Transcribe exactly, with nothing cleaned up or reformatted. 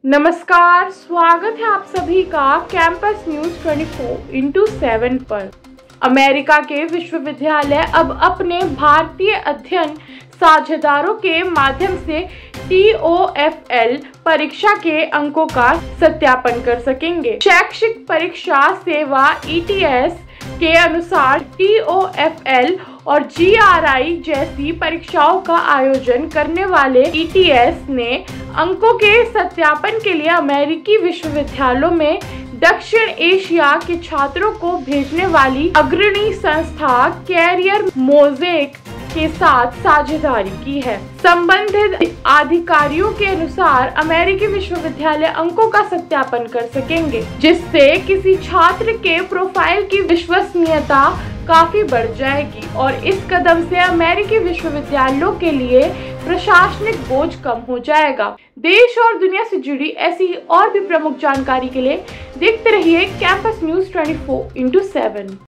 नमस्कार, स्वागत है आप सभी का कैंपस न्यूज चौबीस इंटू सेवन पर। अमेरिका के विश्वविद्यालय अब अपने भारतीय अध्ययन साझेदारों के माध्यम से टी ओ एफ एल परीक्षा के अंकों का सत्यापन कर सकेंगे। शैक्षिक परीक्षा सेवा ई टी एस के अनुसार टी ओ एफ एल और जी आर आई जैसी परीक्षाओं का आयोजन करने वाले ई टी एस ने अंकों के सत्यापन के लिए अमेरिकी विश्वविद्यालयों में दक्षिण एशिया के छात्रों को भेजने वाली अग्रणी संस्था कैरियर मोज़ेक के साथ साझेदारी की है। संबंधित अधिकारियों के अनुसार अमेरिकी विश्वविद्यालय अंकों का सत्यापन कर सकेंगे, जिससे किसी छात्र के प्रोफाइल की विश्वसनीयता काफी बढ़ जाएगी और इस कदम से अमेरिकी विश्वविद्यालयों के लिए प्रशासनिक बोझ कम हो जाएगा। देश और दुनिया से जुड़ी ऐसी और भी प्रमुख जानकारी के लिए देखते रहिए कैंपस न्यूज चौबीस इंटू सेवन।